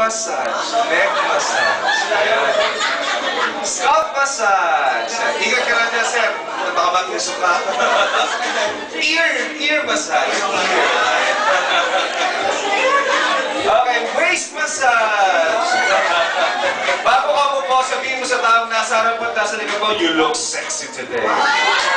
massage. Neck massage. Ayan. Scalp massage. Ingat ka lang dyan, sir. Baka mag-usok ka. Ear massage. Okay, waist massage. Bago ka mo po, sabihin mo sa taong nasa harap at nasa likod mo, you look sexy today.